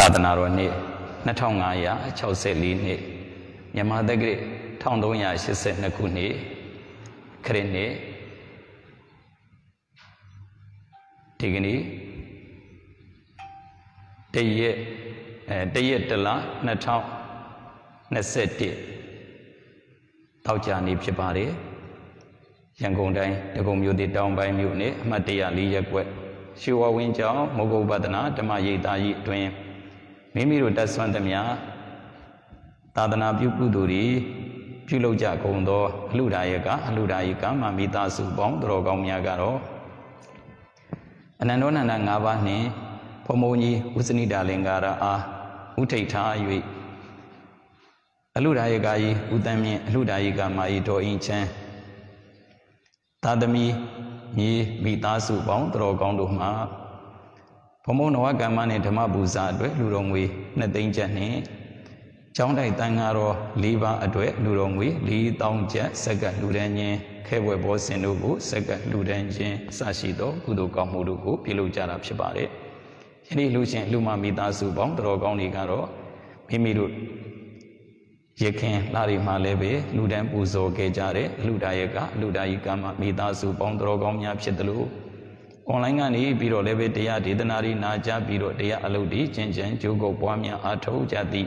Tadanaroni, Natongaya, Chauselini, Yamadagri, Tondoya, she said Nakuni, Krene, Tigini, Dayetala, Natong, Naseti, Taujani Pipari, Yangonday, the Gomuti down by Muni, Matia Liaque, Shua Winja, Mogo Badana, Damayi twin. Mimiru Daswandamia Tadana Pupuduri, Puloja Kondo, Ludaika, Mamita Subong, Drogamiagaro, Ananona Nangavani, Pomoni, Usanida Lingara, Uteta, Aludaigai, Udami, Ludaiga, Maito Inchan Tadami, Ye, Mita Subong, Drogonduma. Pomono Gamani Tamabuza, Lurongwi, Nadinjani, Chonda Tangaro, Liva Adwe, Lurongwi, Li Dong Jet, Saga Ludanye, Kewebo Senubu, Saga Ludanje, Sashido, Kudu Kamudu, Pilujara Shibare, Any Lucian Luma Mita Subong, Drogoni Garo, Pimiru Yekin, Lari Malebe, Ludan Buzo Gejare, Ludayaka, Ludayikama, Mita Subong, Drogomia Chetalu. Online Biro Levetia, Didanari, Naja, Biro Dea Aludi, Jenjen, Jogo, Pamia, Ato, Jadi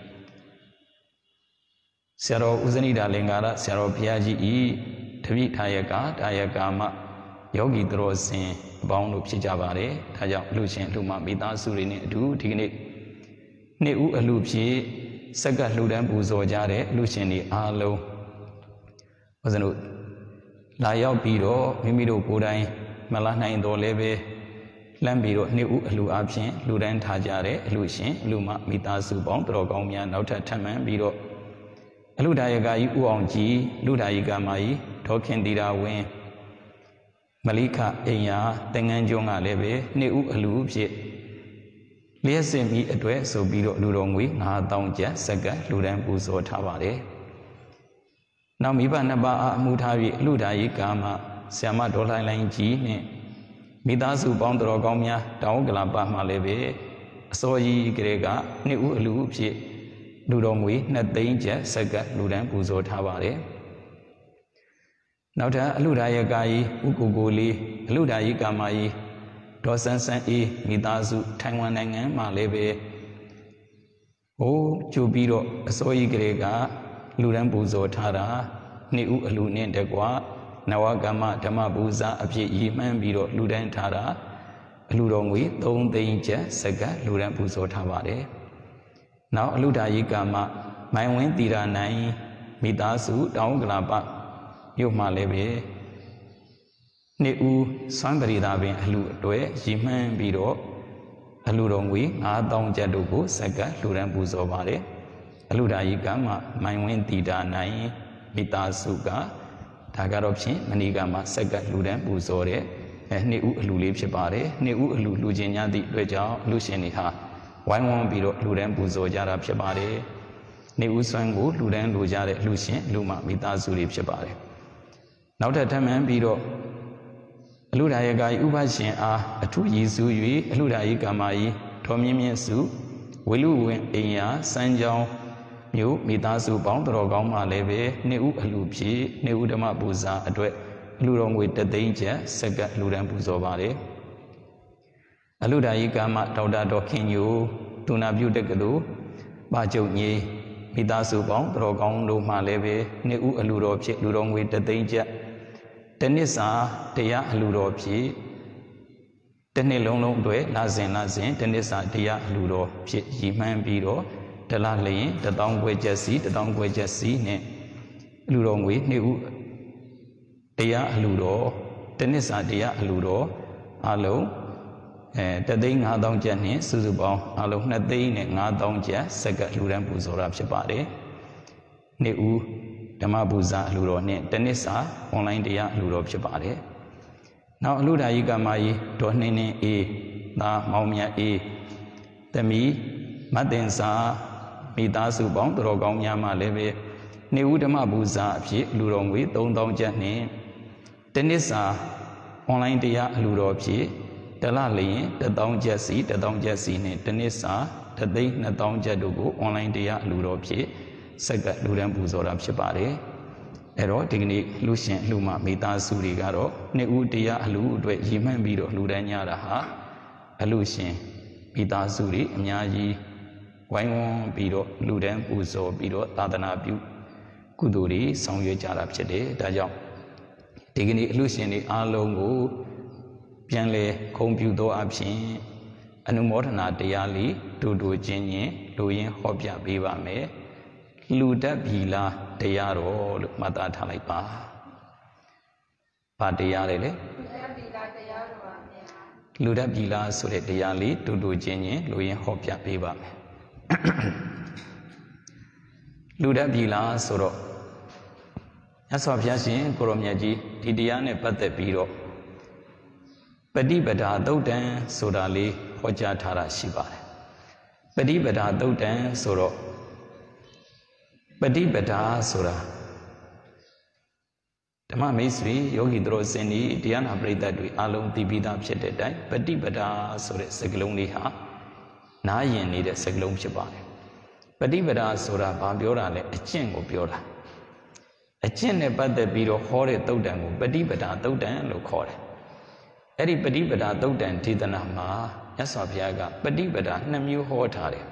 Sero Uzanida Lingara, Sero Piaji, Tavi Tayaka, Tayakama, Yogi Drosin, Bound of Chijavare, Taja Lucian, Luma, Mita Surini, Do, Tignic Neu Alupsi, Saga Ludan Buzo Jare, Luciani, Alo Wazanut Layao Biro, Mimido Pudai. Malana in Dolebe, Lambiro, New Lu Abshin, Ludan Tajare, Lucien, Luma, Mita Subon, Drogomia, Nota Taman, Biro, Ludayaga Uonji, Ludaiga Mai, Tokendira Win, Malika, Enya, Tenganjonga Lebe, New Lubje. Liasim me address so Biro Ludongwi, Na Donja, Saga, Ludan Buzo Tavare. Now Miba Naba Mutavi, Ludayigama. Sama Dola Langi, Midasu Bondrogomia, Dongla Bamaleve, Soyi Grega, New Lupi, Ludongwi, Not Danger, Saga, Ludan Buzo Tavare. Nauta Ludayagai, Ukuguli, Ludayigamai, Dosan San E, Midasu, Tangwanang, Maleve. O Jubiro, Soyi Grega, Ludan Buzo Tara, New Lunin de Gua. Nawagama Damabuza Abji Yiman Biro Ludan Tara Ludongwi, Don Danger, Saga, Ludan Buzo Tavare. Now Ludayigama, my went Dira Nai, Midasu, Donglaba, Yuma Lebe Neu, somebody Davin, Ludwe, Yiman Biro, Ludongwi, Adon Jadubu, Saga, Ludan Buzo Vare, Ludayigama, my went Dira Nai, Midasuga. Tagaropsi, Manigama, Saga, Ludan, Buzore, and New Lulip Shabare, New Lujina di Reja, Lucianiha, why won't be Ludan Buzo Jarab Shabare, New Sangu, Ludan Lujare, Lucian, Luma, Mitazulip Shabare. Now that time and Biro Ludayagai Ubashin are a 2 years, Ludayigamai, Tomimian Su, Wilu Enya, San John. New Midasu Bondrogama Leve, New Lupi, New Damabuza, Adwet, Ludong with the danger, Saga Ludan Buzovare. Aludayigama Dauda Dokinyu, Tuna Budegadu, Bajo Ye, Midasu Bondrogong Luma Leve, New Ludopi, Ludong with the danger. Tenisa, Tea Ludopi, Tenelong Dwe, Lazin, Tenisa, Tea Ludo, Yiman Biro. The Lane, the downway Jesse, ne Ludongwi, New Dea Ludo, Tenisa Dea Ludo, Alo, the Ding Adon Jenny, Suzubo, Alo, Nadine, Nadon Jas, Saga Ludan Buzorab Shabare, New Damabuza Ludo, Tenisa, online Dea Ludo Shabare. Now Ludayiga Mai, Tonine E, La Maumia E, the me, Madensa. Midasu Bong, Drogom Yama Leve, Neudama Buza, Ludongwi, Don Janne, Tenisa, online Dia Ludopi, တလလျင်1000ကျပ်စီ1000ကျပ်စီနဲ့တစ်နှစ်စာ3,200,000ကျပ်တို့ကို online တရားအလှူတော်ဖြင့်ဆက်ကလှူဒန်းပူဇော်တာဖြစ်ပါတယ်အဲ့တော့ဒီကနေ့လှူရှင်လှူမမိသားစုတွေကတော့နှစ်ဦးတရားအလှူအတွက်ရည်မှန်းပြီးတော့လှူဒန်းကြတာဟာအလှူရှင်မိသားစုတွေအများကြီးဝိုင်းဝန်းပြီးတော့လှူဒန်းပူဇော်ပြီးတော့သာသနာပြုကုသိုလ်တွေဆောင်ရွက်ကြတာဖြစ်တယ်ဒါကြောင့်ဒီကနေ့အလှူရှင်တွေအားလုံးကိုပြန်လဲခုံပြုသောအဖြစ်အနုမောဒနာတရားလေးတူချင်းချင်းလူရင်းဟောပြပေးပါမယ်လူတတ်ပြီလားတရားတော်လို့မှတ်သားထားလိုက်ပါဘာတရားလဲလူတတ်ပြီလားဆိုတဲ့တရားလေးတူချင်းချင်းလူရင်းဟောပြပေးပါမယ်လူတတ်ပြီလားဆိုတော့မြတ်စွာဘုရားရှင်ကိုရောမြတ်ကြီးဒီတရားနဲ့ပတ်သက်ပြီးတော့ပฏิပဒါသုတ်တံဆိုတာလေးဟောကြားထားတာရှိပါတယ်ပฏิပဒါသုတ်တံဆိုတော့ပฏิပဒါဆိုတာဓမ္မမိတ်ဆွေယောဂီတို့စင်ဒီတရားနာပရိသတ်တွေအလုံးသိပြီးသားဖြစ်တဲ့အတိုင်းပฏิပဒါဆိုတဲ့စကားလုံးလေးဟာနားယဉ်နေတဲ့စကားလုံးဖြစ်ပါတယ်ပฏิပဒါဆိုတာဘာပြောတာလဲအကျင့်ကိုပြောတာအကျင့်နဲ့ပတ်သက်ပြီးတော့ဟောတဲ့သုတ်တံကိုပฏิပဒါသုတ်တံလို့ခေါ်တယ်အဲ့ဒီပฏิပဒါသုတ်တံဒေသနာမှာမြတ်စွာဘုရားကပฏิပဒါ2မျိုးဟောထားတယ်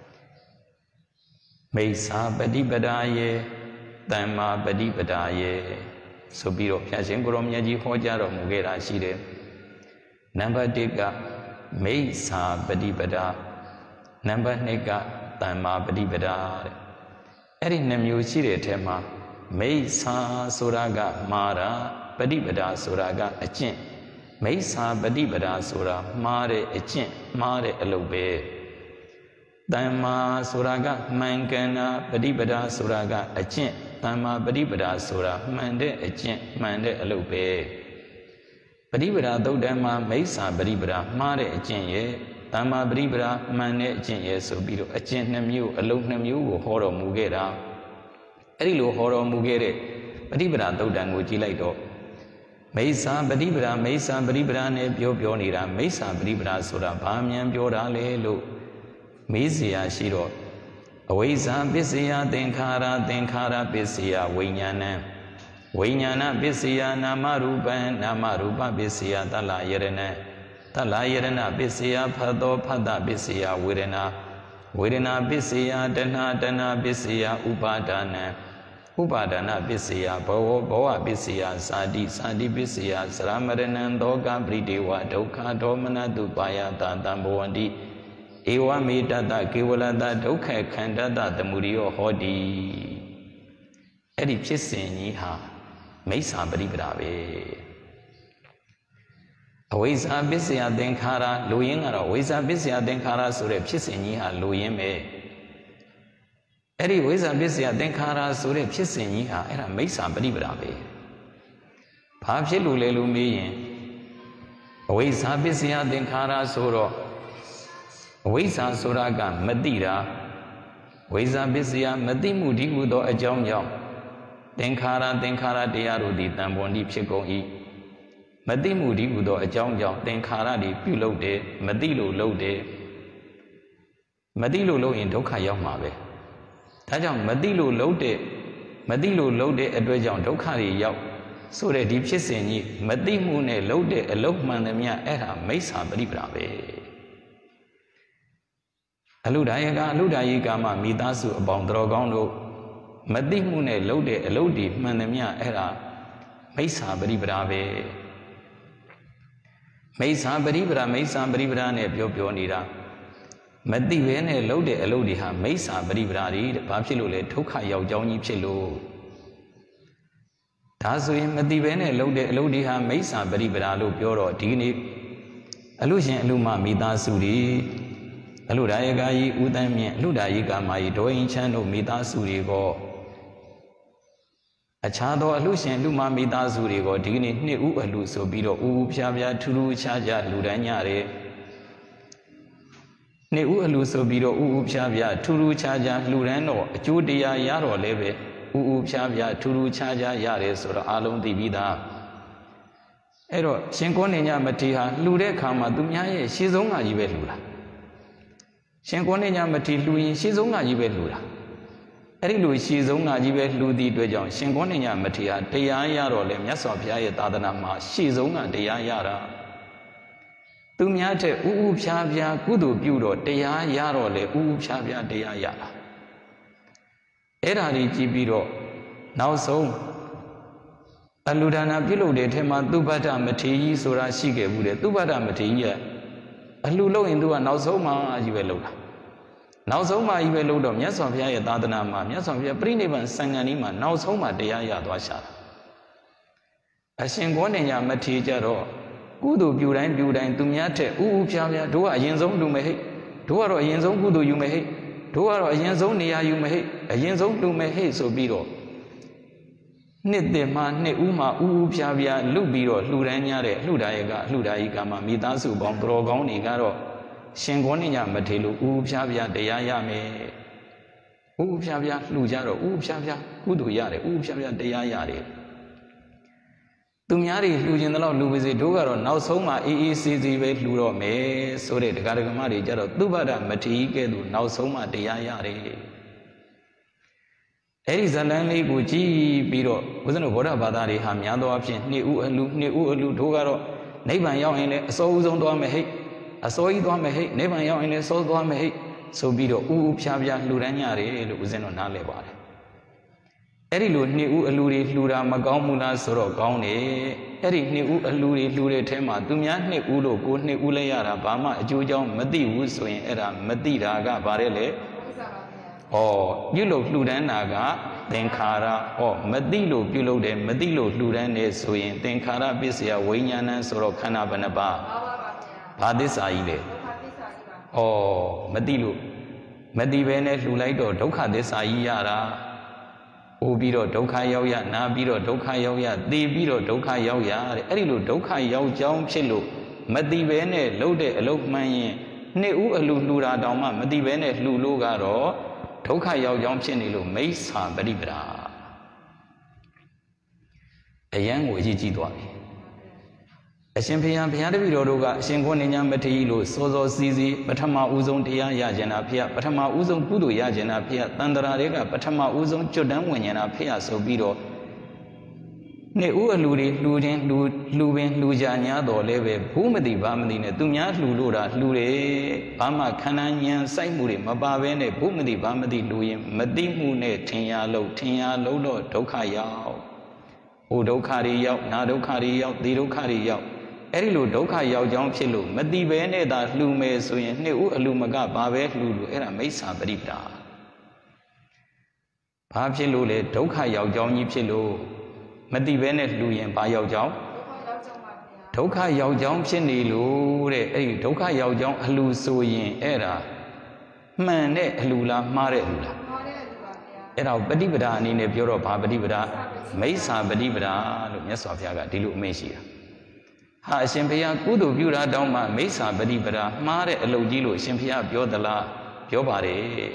မိစ္ဆာပฏิပဒါယေတမ္မာပฏิပဒါယေဆိုပြီးတော့ဘုရားရှင်ကိုရောမြတ်ကြီးဟောကြားတော်မူခဲ့တာရှိတယ်နံပါတ်1ကမိစ္ဆာပฏิပဒါနံပါတ်2ကတမ္မာပฏิပဒါတဲ့အဲ့ဒီ2မျိုးရှိတဲ့အထက်မှာမိစ္ဆာဆိုတာကမာရာပฏิပဒါဆိုတာကအကျင့်မိစ္ဆာပฏิပဒါဆိုတာမှားတဲ့အကျင့်မှားတဲ့အလုပ်ပဲတမ္မာဆိုတာကမှန်ကန်တာပฏิပဒါဆိုတာကအကျင့်တမ္မာပฏิပဒါဆိုတာမှန်တဲ့အကျင့်မှန်တဲ့အလုပ်ပဲပฏิပဒါသုတ်တံမှာမိစ္ဆာပฏิပဒါမှားတဲ့အကျင့်ရဲ့တမ္မာပฏิပဒါမှန်တဲ့အကျင့်ရဲ့ဆိုပြီးတော့အကျင့်2မျိုးအလုပ်2မျိုးကိုဟောတော်မူခဲ့တာအဲ့ဒီလိုဟောတော်မူခဲ့တဲ့ပฏิပဒါသုတ်တံကိုကြည့်လိုက်တော့မိစ္ဆာပฏิပဒါမိစ္ဆာပฏิပဒါနဲ့ပြောနေတာမိစ္ဆာပฏิပဒါဆိုတာဘာမြန်ပြောတာလဲလို့မေးเสียရှိတော့အဝိဇ္ဇာပစ္စယသင်္ခါရသင်္ခါရပစ္စယဝိညာဏံဝိညာဏပစ္စယနာမရူပံနာမရူပပစ္စယတလယရဏတလယရဏပစ္စယဖတ်သောဖတ်တပစ္စယဝေဒနာဝေဒနာပစ္စယတဏှာတဏှာပစ္စယဥပါဒနာဥပါဒနာပစ္စယဘောဝပစ္စယစာတိပစ္စယသရမရဏံသောကပရိဒေဝဒုက္ခဒေါမနတုပါယတတံဘဝန္တိဧဝမေတတကေဝလတဒုက္ခခန္ဓတသမုရိယောဟောတိအဲ့ဒီဖြစ်စဉ်ကြီးဟာမိစ္ဆာပฏิပဒါပဲအဝိဇ္ဇာပစ္စယသင်္ခါရလူရင်းကတော့ဝိဇ္ဇာပစ္စယသင်္ခါရဆိုတဲ့ဖြစ်စဉ်ကြီးဟာလူရင်းပဲအဲ့ဒီဝိဇ္ဇာပစ္စယသင်္ခါရဆိုတဲ့ဖြစ်စဉ်ကြီးဟာအဲ့ဒါမိစ္ဆာပฏิပဒါပဲဘာဖြစ်လို့လဲလို့မေးရင်အဝိဇ္ဇာပစ္စယသင်္ခါရဆိုတော့အဝိဇ္ဇာဆိုတာကမသိတာဝိဇ္ဇာပစ္စယမသိမှုဒီဟုသောအကြောင်းကြောင့်သင်္ခါရတရားတို့သည်တန်ပေါ်တိဖြစ်ကုန်၏မသိမှုဒီဟုသောအကြောင်းကြောင့်သင်္ခါရတွေပြုလုပ်တယ်မသိလို့လုပ်တယ်မသိလို့လုပ်ရင်ဒုက္ခရောက်မှာပဲဒါကြောင့်မသိလို့လုပ်တဲ့အတွက်ကြောင့်ဒုက္ခတွေရောက်ဆိုတဲ့ဒီဖြစ်စဉ်ကြီးမသိမှုနဲ့လုပ်တဲ့အလုပ်မှန်သမျှအဲ့ဒါမိစ္ဆာပฏิပဒါပဲအလုဒာယကအလုဒာယိကာမမိသားစုအပေါင်းတော်ကောင်းတို့မသိမှုနဲ့လုပ်တဲ့အလုပ်တွေမှန်သမျှအဲ့ဒါမိစ္ဆာပฏิပဒါပဲမိစ္ဆာပฏิပဒါနဲ့ပြောနေတာမသိဘဲနဲ့လုပ်တဲ့အလုပ်တွေဟာမိစ္ဆာပฏิပဒါတွေတဲ့ဘာဖြစ်လို့လဲဒုက္ခရောက်ကြောင်းကြီးဖြစ်လို့ဒါဆိုရင်မသိဘဲနဲ့လုပ်တဲ့အလုပ်တွေဟာမိစ္ဆာပฏิပဒါလို့ပြောတော့ဒီနေ့အလုရှင်အလုမမိသားစုတွေအလုဒါယကကြီးဦးတန်းမြင့်အလုဒါယိကာမကြီးဒေါ်ရင်ချမ်းတို့မိသားစုတွေကိုအခြားသောအလုရှင်အလုမမိသားစုတွေကိုဒီကနေ့နှစ်ဦးအလုဆိုပြီးတော့ဦးဖြားဖြားထူးထူးခြားခြားလူတန်းကြတယ်နှစ်ဦးအလူဆိုပြီးတော့ဦးဖြားဖြားထူးထူးခြားခြားလှူဒန်းတော့အကျိုးတရားရတော့လည်းပဲဦးဖြားဖြားထူးထူးခြားခြားရတယ်ဆိုတော့အလုံးသိပြီးသားအဲ့တော့ရှင်ကောနေညမထေရဟာလှူတဲ့အခါမှာသူများရဲ့ရှေ့ဆုံးကကြီးပဲလှူတာရှင်ကောနေညမထေရလှူရင်ရှေ့ဆုံးကကြီးပဲလှူတာအဲ့ဒီလိုရှေ့ဆုံးကကြီးပဲလှူသည့်အတွက်ကြောင့်ရှင်ကောနေညမထေရတရားရတော့လေမြတ်စွာဘုရားရဲ့သာသနာမှာရှေ့ဆုံးကတရားရတာသူများတဲ့ဥဥဖြားဖြားကုသိုလ်ပြုတော့တရားရတော့လေဥဥဖြားဖြားတရားရတာအဲ့ဒါကြီးကြည့်ပြီးတော့နောက်ဆုံးအလူဒါနာပြုလုပ်တဲ့ထဲမှာသုဘဒ္ဓမထေရကြီးဆိုတာရှိခဲ့ဘူးတဲ့သုဘဒ္ဓမထေရကြီးကအလှလုပ်ရင်သူကနောက်ဆုံးမှကြီးပဲလုပ်တာနောက်ဆုံးမှကြီးပဲလုပ်တော့မြတ်စွာဘုရားရဲ့သာသနာမှာမြတ်စွာဘုရားပြိဋိဘံစံဃန်ကြီးမှာနောက်ဆုံးမှတရားရသွားရှာတာအရှင်ကောနေညမထေရကြတော့ကုသိုလ်ပြုတိုင်းသူများတဲ့ဥဥဖြားဖြားတို့ကအရင်ဆုံးလူမယ်ဟဲ့တို့ကတော့အရင်ဆုံးကုသိုလ်ယူမယ်ဟဲ့တို့ကတော့အရင်ဆုံးနေရာယူမယ်ဟဲ့အရင်ဆုံးလူမယ်ဟဲ့ဆိုပြီးတော့နှစ်တင်မှနှစ်ဦးမှဥဥဖြားဖြားလုပြီးတော့လှူဒန်းကြတဲ့လှူဒါယကလှူဒါယီကမှာမိသားစုပေါင်းတော်ကောင်းတွေကတော့ရှင်ကောနေညမထေရလို့ဥဥဖြားဖြားတရားရမယ်ဥဥဖြားဖြားလှူကြတော့ဥဥဖြားဖြားကုသိုလ်ရတယ်ဥဥဖြားဖြားတရားရတယ်သူများတွေလှူခြင်းတလောက်လှူပါစေတို့ကတော့နောက်ဆုံးမှအေးအေးဆေးဆေးပဲလှူတော့မယ်ဆိုတဲ့တရားဓမ္မတွေကြတော့သုဘဒမထေရကဲ့သို့နောက်ဆုံးမှတရားရတယ်အဲ့ဒီဇလန်းလေးကိုကြည့်ပြီးတော့ဦးဇင်းတို့ဗုဒ္ဓဘာသာတွေဟာများသောအားဖြင့်နှစ်ဦးအလှတို့ကတော့နိဗ္ဗာန်ရောက်ရင်လည်းအစောဦးဆုံးသွားမယ်ဟဲ့အစောကြီးသွားမယ်ဟဲ့နိဗ္ဗာန်ရောက်ရင်လည်းစောသွားမယ်ဟဲ့ဆိုပြီးတော့ဥဥဖြားဖြားလှူဒန်းကြတယ်လို့ဦးဇင်းတို့နားလည်ပါတယ်အဲ့ဒီလိုနှစ်ဦးအလှတွေလှူတာမကောင်းဘူးလားဆိုတော့ကောင်းတယ်အဲ့ဒီနှစ်ဦးအလှတွေလှူတဲ့ထဲမှာသူများနှစ်ဦးလို့ကိုနှစ်ဦးလဲရတာဘာမှအကျိုးကြောင့်မသိဘူးဆိုရင်အဲ့ဒါမသိတာကဘာလဲလေပြုလုပ်လှူဒန်းတာကသင်္ခါရမသိလို့ပြုလုပ်တယ်မသိလို့လှူဒန်းတယ်ဆိုရင်သင်္ခါရပစ္စယဝိညာဏဆိုတော့ခန္ဓာဘယ်နှပါဘာသစ္စာကြီးလဲမသိလို့မသိဘဲနဲ့လှူလိုက်တော့ဒုက္ခသစ္စာကြီးရတာအိုပြီးတော့ဒုက္ခရောက်ရနာပြီးတော့ဒုက္ခရောက်ရသိပြီးတော့ဒုက္ခရောက်ရတဲ့အဲ့ဒီလိုဒုက္ခရောက်ကြောင်းဖြစ်လို့မသိဘဲနဲ့လှုပ်တဲ့အလုပ်မှန်ရင်နှစ်ဦးအလှလှူတာတောင်မှမသိဘဲနဲ့လှူလို့ကတော့ဒုက္ခရောက်ကြောင်းဖြစ်နေလို့မိစ္ဆာပရိပဒါအယံကိုအရေးကြီးသွားပြီအရှင်ဘုရားတပည့်တော်တို့ကအရှင်ကောနေညမထေရလို့စောစောစီးစီးပထမဦးဆုံးတရားရကျင်တာဖေပထမဦးဆုံးကုသိုလ်ရကျင်တာဖေတန်တရာတွေကပထမဦးဆုံးကျွတ်တန်းဝင်ကျင်တာဖေဆိုပြီးတော့နှစ်ဦးအလှတွေလှူခြင်းလှူပင်လှူကြညာတော်လဲပဲဘူးမသိဘာမသိနဲ့သူများလှူလို့တာလှူတယ်ဘာမှခန္ဓာဉာဏ်စိုက်မှုတွေမပါဘဲနဲ့ဘူးမသိဘာမသိလှူရင်မသိမှုနဲ့ထင်ရလို့တော့ဒုက္ခရောက်ဟိုဒုက္ခတွေရောက်နာဒုက္ခတွေရောက်သေဒုက္ခတွေရောက်အဲ့ဒီလိုဒုက္ခရောက်ကြောင်းဖြစ်လို့မတိပဲနဲ့သာလှူမယ်ဆိုရင်နှစ်ဦးအလှမကဘာပဲလှူလို့အဲ့ဒါမိစ္ဆာပရိပဒါဘာဖြစ်လို့လဲဒုက္ခရောက်ကြောင်းကြီးဖြစ်လို့မတိပဲနဲ့လှူရင်ဘာရောက်ကြောင်းဒုက္ခရောက်ကြောင်းဖြစ်နေလို့တဲ့အဲ့ဒီဒုက္ခရောက်ကြောင်းအလှဆိုရင်အဲ့ဒါမှန်တဲ့အလှလားမှားတဲ့အလှလားအဲ့ဒါပฏิပဒါအနေနဲ့ပြောတော့ဘာပฏิပဒါမိစ္ဆာပฏิပဒါလို့မြတ်စွာဘုရားကဒီလိုအမိန့်ရှိတာဟာအရှင်ဘုရားကုသိုလ်ပြုတာတောင်းမှမိစ္ဆာပฏิပဒါမှားတဲ့အလုပ်ကြီးလို့အရှင်ဘုရားပြောသလားပြောပါတယ်တဲ့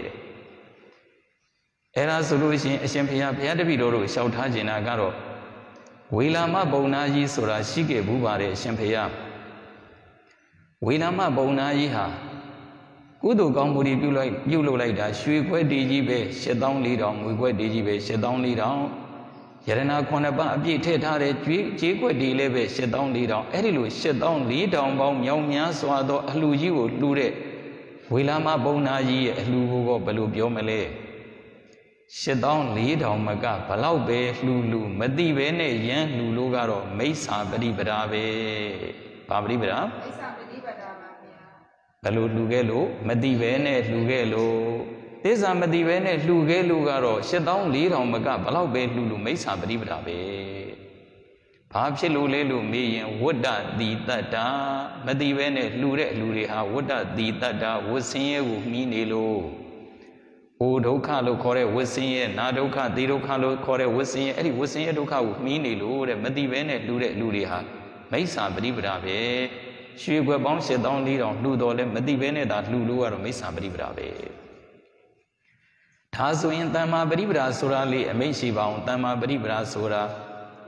အဲ့ဒါဆိုလို့ရှိရင်အရှင်ဘုရားတပည့်တော်တို့လျှောက်ထားခြင်းတာကတော့ဝေလာမဘုံနာကြီးဆိုတာရှိခဲ့ဘူးပါတယ်အရှင်ဘုရားဝေလာမဘုံနာကြီးဟာကုသိုလ်ကောင်းမှုတွေပြုလုပ်လိုက်တာရွှေခွဲတေကြီးပဲ7400ငွေခွဲတေကြီးပဲ7400ယရနာ9ပါးအပြည့်ထည့်ထားတဲ့ကြေးခွက်တွေလည်းပဲ7400အဲ့ဒီလို7400ပေါင်းမြောင်များစွာသောအလှကြီးကိုလှူတဲ့ဝေလာမဘုံနာကြီးရဲ့အလှကိုဘယ်လိုပြောမလဲ7400မကဘလောက်ပဲလှူမသိပဲနဲ့ရမ်းလှူလို့ကတော့မိစ္ဆာပฏิပဒါပဲဘာပฏิပဒါမိစ္ဆာပฏิပဒါပါဗျာဘယ်လိုလှူခဲ့လို့မသိပဲနဲ့လှူခဲ့လို့သစ္စာမသိပဲနဲ့လှူခဲ့လို့ကတော့7400မကဘလောက်ပဲလှူလို့မိစ္ဆာပฏิပဒါပဲဘာဖြစ်လို့လဲလို့မေးရင်ဝတ္တတိတတ္တာမသိပဲနဲ့လှူတဲ့အလှတွေဟာဝတ္တတိတတ္တာဝဆင်းရဲကိုမှီနေလို့ဟိုဒုက္ခလို့ခေါ်တဲ့ဝဆင်းရဲနာဒုက္ခသေဒုက္ခလို့ခေါ်တဲ့ဝဆင်းရဲအဲ့ဒီဝဆင်းရဲဒုက္ခကိုမှီနေလို့တဲ့မသိပဲနဲ့လှူတဲ့အလှတွေဟာမိစ္ဆာပฏิပဒါပဲရွှေခွက်ပေါင်း7400လှူတော်လဲမသိပဲနဲ့ဒါလှူလို့ကတော့မိစ္ဆာပฏิပဒါပဲဒါဆိုရင်တမ္မာပฏิပဒါဆိုတာလေးအမိန့်ရှိပါအောင်တမ္မာပฏิပဒါဆိုတာ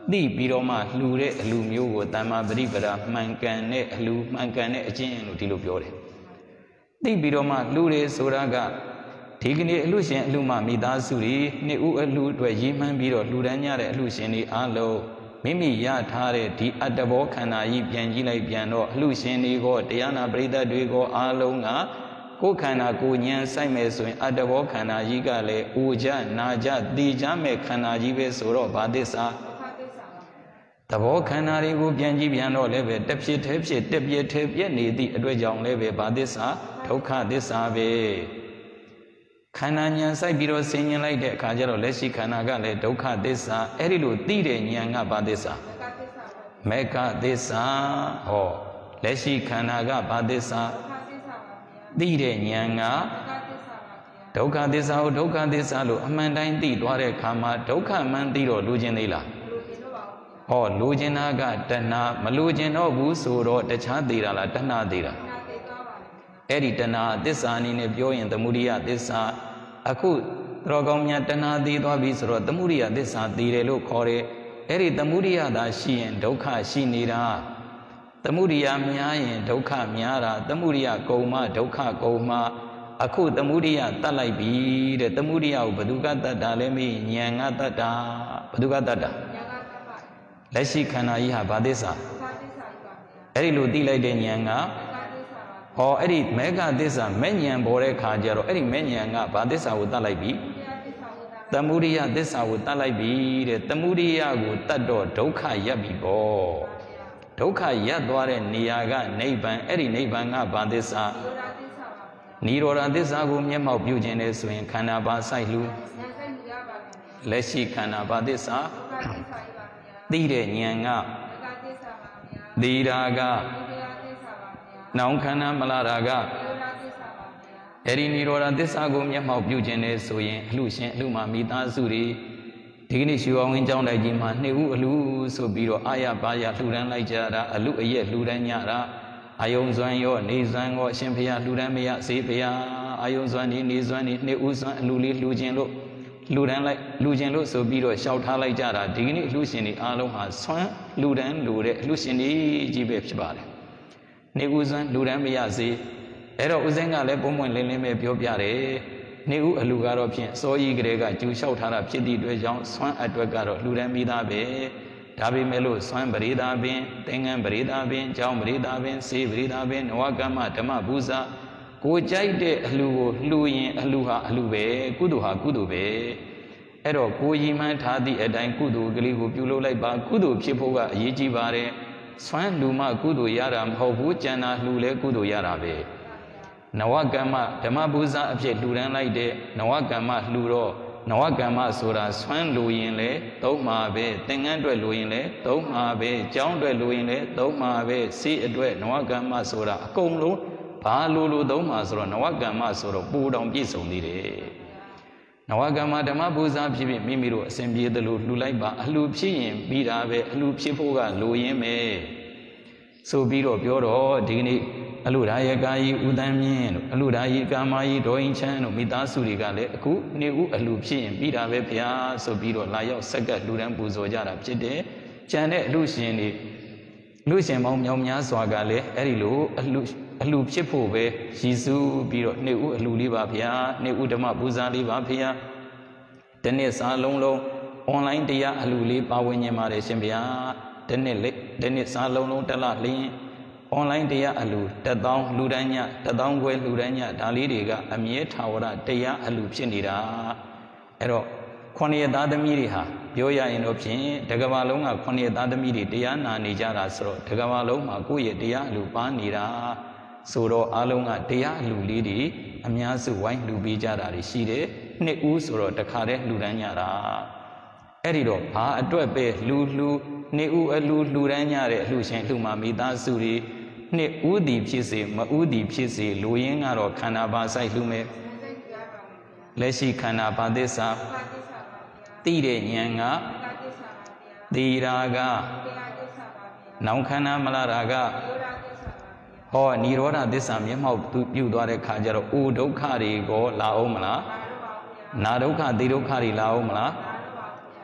တိပြီးတော့မှလှူတဲ့အလှမျိုးကိုတမ္မာပရိပဒါမှန်ကန်တဲ့အလှမှန်ကန်တဲ့အကျင့်လို့ဒီလိုပြောတယ်တိပြီးတော့မှလှူတယ်ဆိုတာကဒီကနေ့အလှရှင်အလှမှမိသားစုတွေနှစ်ဦးအလှအတွက်ရည်မှန်းပြီးတော့လှူဒန်းကြတဲ့အလှရှင်တွေအားလုံးမိမိရထားတဲ့ဒီအတ္တဘောခန္ဓာကြီးပြန်ကြည့်လိုက်ပြန်တော့အလှရှင်တွေကတရားနာပရိသတ်တွေကအားလုံးကကိုယ်ခန္ဓာကိုဉာဏ်ဆိုင်မယ်ဆိုရင်အတ္တဘောခန္ဓာကြီးကလည်းအိုကြနာကြသိကြမဲ့ခန္ဓာကြီးပဲဆိုတော့ဘာသစ္စာသဘောခန္ဓာတွေကိုပြန်ကြည့်ပြန်တော့လည်းပဲတစ်ဖြစ်သေးဖြစ်တစ်ပြည့်သေးပြည့်နေသည့်အတွက်ကြောင့်လည်းပဲဘာသစ္စာဒုက္ခသစ္စာပဲခန္ဓာဉာဏ်စိုက်ပြီးတော့ဆင်ញင်လိုက်တဲ့အခါကျတော့လက်ရှိခန္ဓာကလည်းဒုက္ခသစ္စာအဲ့ဒီလိုသိတဲ့ဉာဏ်ကဘာသစ္စာမေဃသစ္စာဟောလက်ရှိခန္ဓာကဘာသစ္စာသိတဲ့ဉာဏ်ကဒုက္ခသစ္စာကိုဒုက္ခသစ္စာလို့အမှန်တိုင်းသိသွားတဲ့အခါမှာဒုက္ခမှန်သိတော့လိုချင်သေးလားဟောလိုချင်တာကတဏှာမလိုချင်တော့ဘူးဆိုတော့တခြားသေးတာလားတဏှာသေးတာအဲ့ဒီတဏှာသစ္စာအနေနဲ့ပြောရင်သမုဒိယသစ္စာအခုတော်ကောင်းများတဏှာသေးသွားပြီဆိုတော့သမုဒိယသစ္စာသေးတယ်လို့ခေါ်တယ်အဲ့ဒီသမုဒိယသာရှိရင်ဒုက္ခရှိနေတာသမုဒိယများရင်ဒုက္ခများတာသမုဒိယကုန်မှဒုက္ခကုန်မှအခုသမုဒိယတတ်လိုက်ပြီတဲ့သမုဒိယကိုဘယ်သူကတတ်တာလဲမေးဉာဏ်ကတတ်တာဘယ်သူကတတ်တာလက်ရှိခန္ဓာကြီးဟာဘာသစ္စာအဲ့ဒီလိုသိလိုက်တဲ့ဉာဏ်ကဟောအဲ့ဒီမေဃသစ္စာမဲ့ဉာဏ်ပေါ်တဲ့ခါကျတော့အဲ့ဒီမဲ့ဉာဏ်ကဘာသစ္စာကိုတတ်လိုက်ပြီသမုဒိယသစ္စာကိုတတ်လိုက်ပြီတဲ့သမုဒိယကိုတတ်တော့ဒုက္ခရပ်ပြီပေါ့ဒုက္ခရပ်သွားတဲ့နေရာကနိဗ္ဗာန်အဲ့ဒီနိဗ္ဗာန်ကဘာသစ္စာနိရောဓသစ္စာကိုမျက်မှောက်ပြုခြင်းနဲ့ဆိုရင်ခန္ဓာဘာဆိုင်လူလက်ရှိခန္ဓာဘာသစ္စာသိတဲ့ဉာဏ်ကသီရာကနောင်ခန္ဓာမလာတာကအဲ့ဒီနိရောဓသစ္စာကိုမျက်မှောက်ပြုခြင်းနဲ့ဆိုရင်အလှရှင်အလှမှမိသားစုတွေဒီကနေ့ရွှေအောင်ဝင်းကျောင်းတိုက်ကြီးမှာနှစ်ဦးအလှဆိုပြီးတော့အာရပါရလှူဒန်းလိုက်ကြတာအလှအရက်လှူဒန်းကြတာအာယုံစွမ်းရောနေစွမ်းရောအရှင်ဘုရားလှူဒန်းမရစေဘုရားအာယုံစွမ်းနေစွမ်းနှစ်ဦးစွမ်းအလှလေးလှူခြင်းလို့လှူဒန်းလိုက်လှူခြင်းလို့ဆိုပြီးတော့ရှောက်ထားလိုက်ကြတာဒီကနေ့အလှရှင်တွေအားလုံးဟာစွမ်းလှူဒန်းလို့တဲ့အလှရှင်တွေကြီးပဲဖြစ်ပါတယ်နေဦးစွမ်းလှူဒန်းမရစေအဲ့တော့ဦးစင်းကလည်းပုံမှန်လင်းလင်းပဲပြောပြတယ်နေဦးအလှကတော့ဖြင့်စောကြီးကလေးကကျူလျှောက်ထားတာဖြစ်သည့်အတွက်ကြောင့်စွမ်းအတွက်ကတော့လှူဒန်းပြီးသားပဲဒါပေမဲ့လို့စွမ်းပရိဒါပင်သင်္ကန်းပရိဒါပင်ကျောင်းပရိဒါပင်စေပရိဒါပင်နဝကမ္မဓမ္မဘူဇာကိုကြိုက်တဲ့အလှကိုလှူရင်အလှဟာအလှပဲကုသိုလ်ဟာကုသိုလ်ပဲအဲ့တော့ကိုရည်မှန်းထားသည့်အတိုင်းကုသိုလ်ကလေးကိုပြုလုပ်လိုက်ပါကုသိုလ်ဖြစ်ဖို့ကအရေးကြီးပါတယ်စွမ်းလှူမှကုသိုလ်ရတာမဟုတ်ဘူးကျန်တာလှူလဲကုသိုလ်ရတာပဲနဝကမ္မဓမ္မဘူဇာအဖြစ်လှူဒန်းလိုက်တဲ့နဝကမ္မလှူတော့နဝကမ္မဆိုတာစွမ်းလိုရင်လည်းသုံးမှာပဲသင်္ကန်းအတွက်လိုရင်လည်းသုံးမှာပဲကျောင်းအတွက်လိုရင်လည်းသုံးမှာပဲစေအတွက်နဝကမ္မဆိုတာအကုန်လုံးဘာလိုသုံးမှာဆိုတော့နဝကမ္မဆိုတော့ပူတောင်ပြည့်စုံသေးတယ်နဝကမ္မဓမ္မဘူဇာဖြစ်ဖြစ်မိမိတို့အစဉ်ပြေသလိုလှူလိုက်ပါအလှဖြစ်ရင်ပြီးတာပဲအလှဖြစ်ဖို့ကလိုရင်းပဲဆိုပြီးတော့ပြောတော့ဒီကနေ့အလှဒါယကာကြီးဦးတန်းမြင့်တို့အလှဒါယကာမကြီးဒေါ်ရင်ချမ်းတို့မိသားစုတွေကလည်းအခုနေဦးအလှဖြစ်ရင်ပြီးတာပဲဗျာဆိုပြီးတော့လာရောက်ဆက်ကလှူဒန်းပူဇော်ကြတာဖြစ်တယ်ကျန်တဲ့အလှရှင်တွေလူရှင်ပေါင်းမြောင်များစွာကလည်းအဲ့ဒီလိုအလှဖြစ်ဖို့ပဲရည်စူးပြီးတော့နေဦးအလှလေးပါဗျာနေဦးဓမ္မပူဇာလေးပါဗျာတနေ့စားလုံးအွန်လိုင်းတရားအလှလေးပါဝင်နေပါတယ်ရှင်ဗျာတနေ့စားလုံးတစ်လလင်းအွန်လိုင်းတရားအလှ1000လူတန်းည1000ခွဲလူတန်းညဒါလေးတွေကအမြဲထာဝရတရားအလှဖြစ်နေတာအဲ့တော့9ရက်သားသမီးတွေဟာပြောရရင်တော့ဖြင့်တကဘာလုံးက9ရက်သားသမီးတွေတရားနာနေကြတာဆိုတော့တကဘာလုံးမှာကိုယ့်ရဲ့တရားအလှပါနေတာဆိုတော့အားလုံးကတရားအလှလေးတွေအများစုဝိုင်းလှူပေးကြတာတွေရှိတယ်နှစ်ဦးဆိုတော့တခါတည်းလှူဒန်းကြတာအဲ့ဒီတော့ဘာအတွက်ပဲလှူနှစ်ဦးအလှူဒန်းကြတဲ့အလှရှင်အလှမှမိသားစုတွေနှစ်ဦးသည်ဖြစ်စေမဦးသည်ဖြစ်စေလိုရင်းကတော့ခန္ဓာပါဆိုင်လှူမယ်လက်ရှိခန္ဓာပါသစ္စာသိတဲ့ဉာဏ်ကသီရာကနောင်ခန္ဓာမလာတာကဟောနိရောဓသစ္စာမျက်မှောက်ပြုသွားတဲ့ခါကျတော့အိုဒုက္ခတွေကိုလာအောင်မလားနာဒုက္ခသေဒုက္ခတွေလာအောင်မလား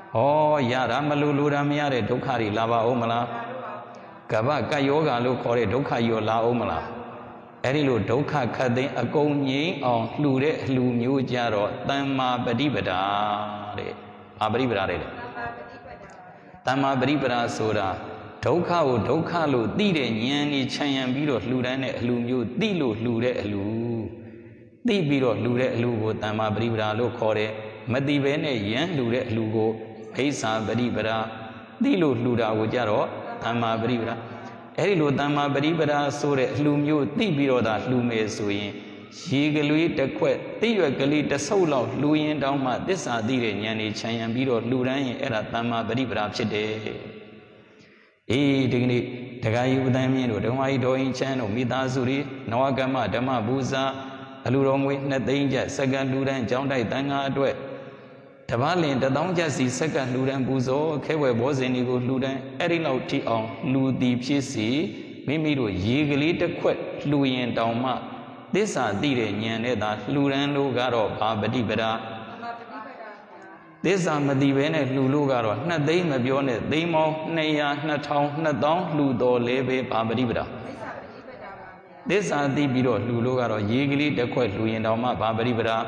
Oh ya ramalu ramyare dukhari lava omala. Gaba kayoga lu kore dukha yo la omala. Eri lu dukha kade agonyi on lure lu myu jaro tamma badibada de. Abadibada de. Tamma badibada soda. Dukha o dukha lu ti de nyan ni chayan biro lu dan de lu myu ti lu de lu. Ti biro lu de lu ko tamma badibada lu kore. Mati be ne yan lu de lu ko Aisa badibada ti lu da ko jaro Tamma badibada. Eri lu tamma badibada sore lu myu ti biro da lu me so yin. Ye galui takwe ti ywe gali tasau law lu yin taung ma tissa ti de nyan ni chayan biro lu dan yin era tamma badibada phit de. Di ni Dagayu Budan Myin do Dhamma do yin chan do Mita Suri Nawagama Dhamma Busa Alu ro ngwe 2 သိန်းကျပ်စက္ကန့်လူတန်းကျောင်းတိုက်တန်ခါအတွက်တပားလင်1000ကျပ်စီစက္ကန့်လူတန်းပူဇော်ခဲဝဲဘောဇင်တွေကိုလူတန်းအဲ့ဒီလောက်ထိအောင်လူတီဖြစ်စီမိမိတို့ရေကလေးတစ်ခွက်လှူရင်တောင်မှသစ္စာသိတဲ့ဉာဏ်နဲ့သာလှူဒန်းလို့ကတော့ဘာပฏิပဒါသစ္စာမသိဘဲနဲ့လှူလို့ကတော့2 သိန်းမပြောနဲ့သိန်းပေါင်း200 2000 2000လှူတော်လဲပဲဘာပฏิပဒါသစ္စာသိပြီးတော့လှူလို့ကတော့ရေကလေးတစ်ခွက်လှူရင်တောင်မှဘာပฏิပဒါ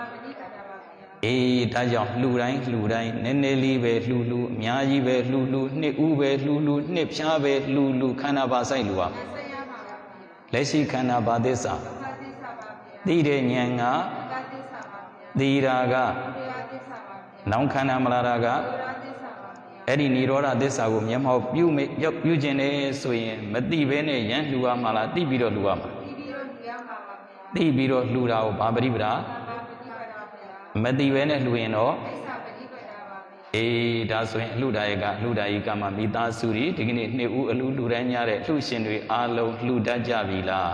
ဒါကြောင့်လှူတိုင်းနည်းနည်းလေးပဲလှူအများကြီးပဲလှူနှစ်ဦးပဲလှူနှစ်ဖြားပဲလှူခန္ဓာပါဆိုင်လှူပါလက်ရှိခန္ဓာပါသစ္စာသိတဲ့ဉာဏ်ကသိတာကနောင်ခန္ဓာမလာတာကအဲ့ဒီនិရောဓသစ္စာကိုမျက်မှောက်ပြုခြင်းနဲ့ဆိုရင်မသိဘဲနဲ့ရန်လှူရမှာလားသိပြီးတော့လှူရမှာသိပြီးတော့လှူတာကိုဘာပฏิပဒါမသိဘဲနဲ့လှူရင်တော့ဒါဆိုရင်အလှူဒါယကအလှူဒါယီကမှာမိသားစုတွေဒီကနေ့2 ဦးအလှူဒန်းကြတဲ့လှူရှင်တွေအားလုံးလှူတတ်ကြပြီလား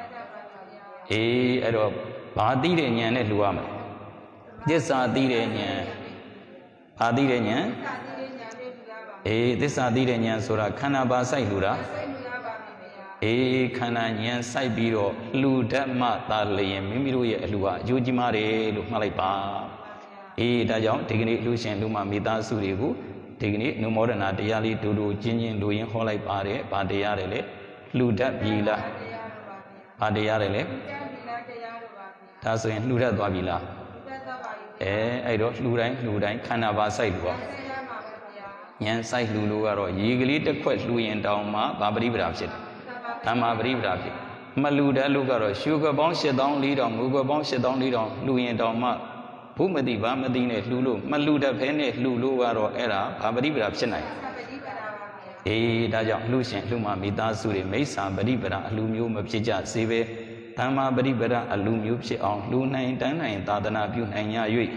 အဲ့တော့ဘာသိတဲ့ဉာဏ်နဲ့လှူရမှာသစ္စာသိတဲ့ဉာဏ်ဘာသိတဲ့ဉာဏ်သစ္စာသိတဲ့ဉာဏ်ဆိုတာခန္ဓာပါစိုက်လှူတာခန္ဓာဉာဏ်စိုက်ပြီးတော့လှူတတ်မှသာလျင်မိမိတို့ရဲ့အလှူဟာအကျိုးကြီးမားတယ်လို့မှတ်လိုက်ပါဒါကြောင့်ဒီကနေ့လှူရှင်လှူမှမိသားစုတွေကိုဒီကနေ့နုမောဒနာတရားလေးတူချင်းလူရင်းဟောလိုက်ပါတယ်ဗာတရားတယ်လေလှူတတ်ပြီလားဗာတရားတယ်လေဒါဆိုရင်လှူတတ်သွားပြီလားအဲ့တော့လှူတိုင်းခန္ဓာပါစိုက်လှူပါဉာဏ်စိုက်လှူလို့ကတော့ရေကလေးတစ်ခွက်လှူရင်တောင်မှဗာပရိပဒါဖြစ်တယ်ဓမ္မပရိပဒါဖြစ်မလှူတတ်လို့ကတော့ရှုကပေါင်း8400မူကပေါင်း8400လှူရင်တောင်မှဘုမတိဘာမတိနဲ့လှူလို့မလှူတတ်ဖဲနဲ့လှူလို့ကတော့အဲ့ဒါဘာပရိပဒါဖြစ်နိုင်ဒါကြောင့်လှူရှင်လှူမှမိသားစုတွေမိစ္ဆာပရိပဒါအလှူမျိုးမဖြစ်ကြစေပဲဓမ္မပရိပဒါအလှူမျိုးဖြစ်အောင်လှူနိုင်တန်းနိုင်သာသနာပြုနိုင်ရ၍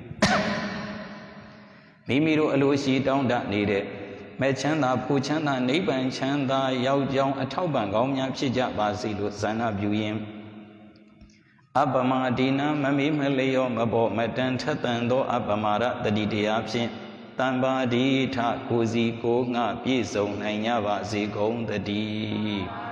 မိမိတို့အလိုရှိတောင်းတနေတဲ့မဲ့ချမ်းသာဖူချမ်းသာနိဗ္ဗာန်ချမ်းသာရောက်ကြောင်းအထောက်ပံ့ကောင်းများဖြစ်ကြပါစေလို့ဇာနာပြုရင်အပမဒီနာမမေမလျောမဘောမတန်ထက်တန်သောအပမရတတိတရားဖြင့်တံပါဒီထကိုစီကိုငှပြည့်စုံနိုင်ကြပါစေကုန်သတည်း